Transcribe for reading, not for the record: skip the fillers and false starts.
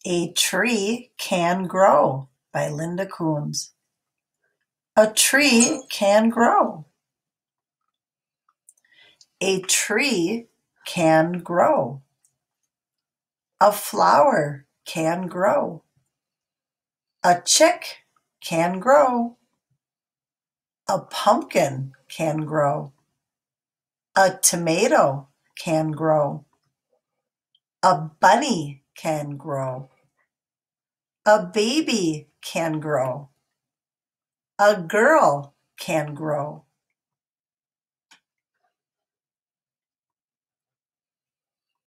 A Tree Can Grow by Linda Coons. A tree can grow. A tree can grow. A flower can grow. A chick can grow. A pumpkin can grow. A tomato can grow. A bunny can grow. A baby can grow. A girl can grow.